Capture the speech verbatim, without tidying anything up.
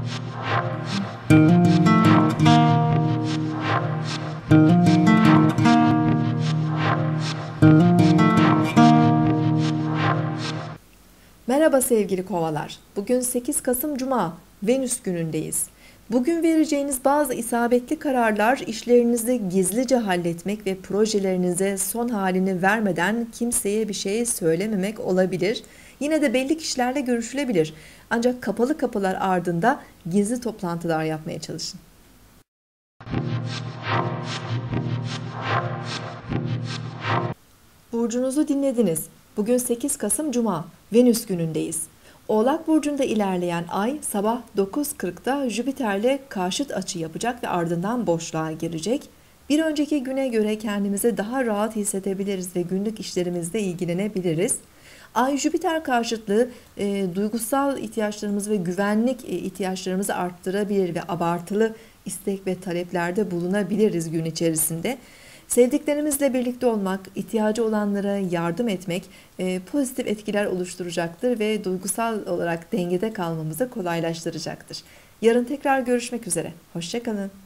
Merhaba sevgili kovalar. Bugün sekiz Kasım Cuma, Venüs günündeyiz. Bugün vereceğiniz bazı isabetli kararlar işlerinizi gizlice halletmek ve projelerinize son halini vermeden kimseye bir şey söylememek olabilir. Yine de belli kişilerle görüşülebilir. Ancak kapalı kapılar ardında gizli toplantılar yapmaya çalışın. Burcunuzu dinlediniz. Bugün sekiz Kasım Cuma, Venüs günündeyiz. Oğlak Burcu'nda ilerleyen ay sabah dokuz kırkta Jüpiter'le karşıt açı yapacak ve ardından boşluğa girecek. Bir önceki güne göre kendimizi daha rahat hissedebiliriz ve günlük işlerimizle ilgilenebiliriz. Ay-Jüpiter karşıtlığı e, duygusal ihtiyaçlarımızı ve güvenlik e, ihtiyaçlarımızı arttırabilir ve abartılı istek ve taleplerde bulunabiliriz gün içerisinde. Sevdiklerimizle birlikte olmak, ihtiyacı olanlara yardım etmek e, pozitif etkiler oluşturacaktır ve duygusal olarak dengede kalmamızı kolaylaştıracaktır. Yarın tekrar görüşmek üzere. Hoşça kalın.